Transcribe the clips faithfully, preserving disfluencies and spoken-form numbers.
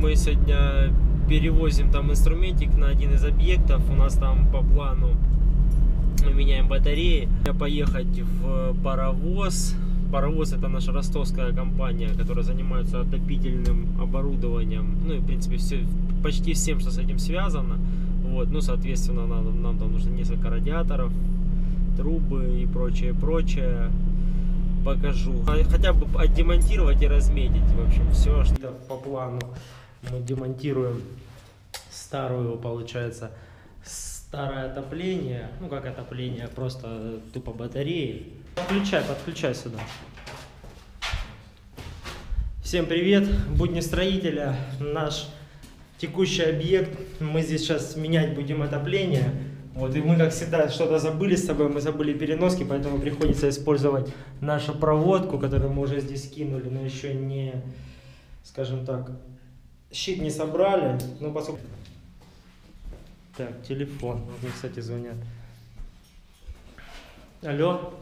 мы сегодня перевозим там инструментик на один из объектов. У нас там по плану мы меняем батареи. Поехать в Паровоз. Паровоз — это наша ростовская компания, которая занимается отопительным оборудованием. Ну и в принципе все, почти всем, что с этим связано. Вот, ну соответственно нам, нам там нужно несколько радиаторов, трубы и прочее, прочее. Покажу. Хотя бы отдемонтировать и разметить. В общем, все, что по плану. Мы демонтируем старую, получается, старое отопление. Ну как отопление, просто тупо батареи. Подключай, подключай сюда. Всем привет, будни строителя. Наш текущий объект. Мы здесь сейчас менять будем отопление. Вот, и мы, как всегда, что-то забыли с собой, мы забыли переноски, поэтому приходится использовать нашу проводку, которую мы уже здесь кинули, но еще не, скажем так, щит не собрали. Ну, поскольку... Так, телефон, вот мне, кстати, звонят. Алло.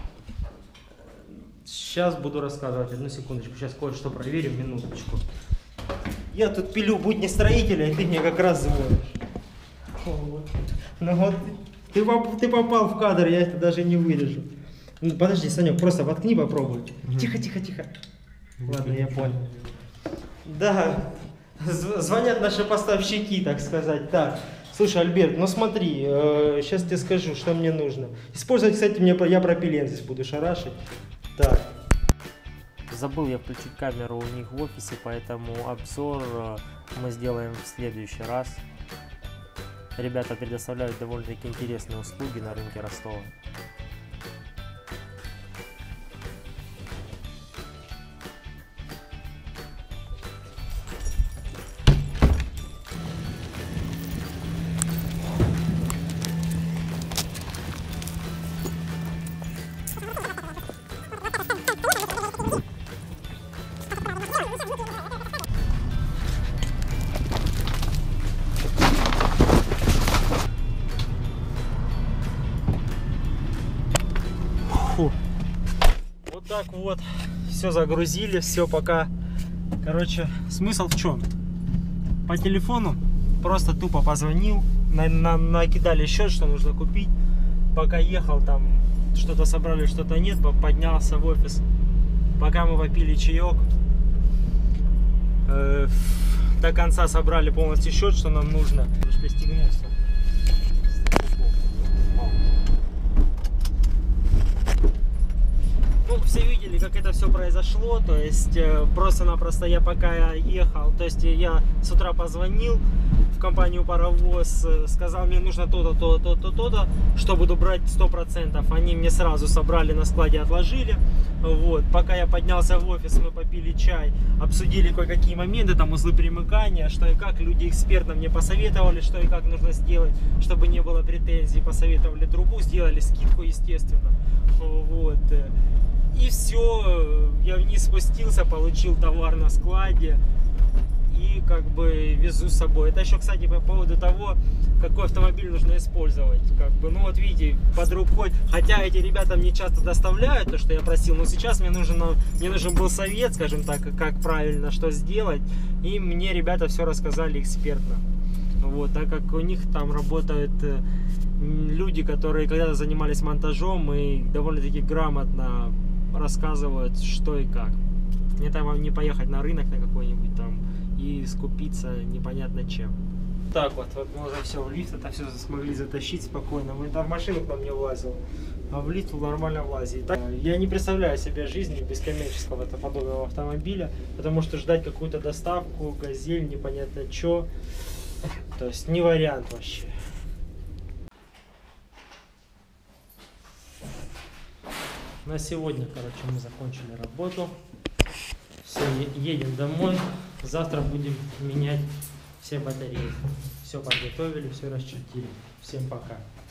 Сейчас буду рассказывать, одну секундочку, сейчас кое-что проверим, минуточку. Я тут пилю будни строителя, и ты мне как раз звонишь. Вот. Ну вот, ты, ты попал в кадр, я это даже не вырежу. Ну, подожди, Санек, просто воткни, попробуй. Угу. Тихо, тихо, тихо. Ладно, я понял. Да, звонят наши поставщики, так сказать. Так, слушай, Альберт, ну смотри, э, сейчас тебе скажу, что мне нужно. Использовать, кстати, мне, я пропилен здесь буду шарашить. Так. Забыл я включить камеру у них в офисе, поэтому обзор мы сделаем в следующий раз. Ребята предоставляют довольно-таки интересные услуги на рынке Ростова. Вот так вот, все загрузили, все пока. Короче, смысл в чем? По телефону просто тупо позвонил, на, на, накидали счет, что нужно купить. Пока ехал там, что-то собрали, что-то нет, поднялся в офис. Пока мы попили чаек, э, до конца собрали полностью счет, что нам нужно. Пристегнулся. Ну, все видели, как это все произошло, то есть э, просто-напросто я пока ехал, то есть я с утра позвонил в компанию Паровоз, э, сказал, мне нужно то-то, то-то, то-то, то-то, что буду брать сто процентов, они мне сразу собрали на складе, отложили, вот, пока я поднялся в офис, мы попили чай, обсудили кое-какие моменты, там узлы примыкания, что и как, люди экспертно мне посоветовали, что и как нужно сделать, чтобы не было претензий, посоветовали трубу, сделали скидку, естественно, вот. И все, я вниз спустился, получил товар на складе и как бы везу с собой. Это еще, кстати, по поводу того, какой автомобиль нужно использовать. Как бы, ну вот видите, под рукой, хотя эти ребята мне часто доставляют то, что я просил, но сейчас мне нужен, мне нужен был совет, скажем так, как правильно, что сделать. И мне ребята все рассказали экспертно. Вот, так как у них там работают люди, которые когда-то занимались монтажом и довольно-таки грамотно рассказывают, что и как. Это вам не поехать на рынок на какой-нибудь там и скупиться непонятно чем. Так вот, вот мы уже все в лифт, это все смогли затащить спокойно. Мы там в машину к нам не влазил, а в лифт нормально влазит. Так, я не представляю себе жизни без коммерческого подобного автомобиля, потому что ждать какую-то доставку, газель, непонятно что, то есть не вариант вообще. На сегодня, короче, мы закончили работу. Все, едем домой. Завтра будем менять все батареи. Все подготовили, все расчертили. Всем пока.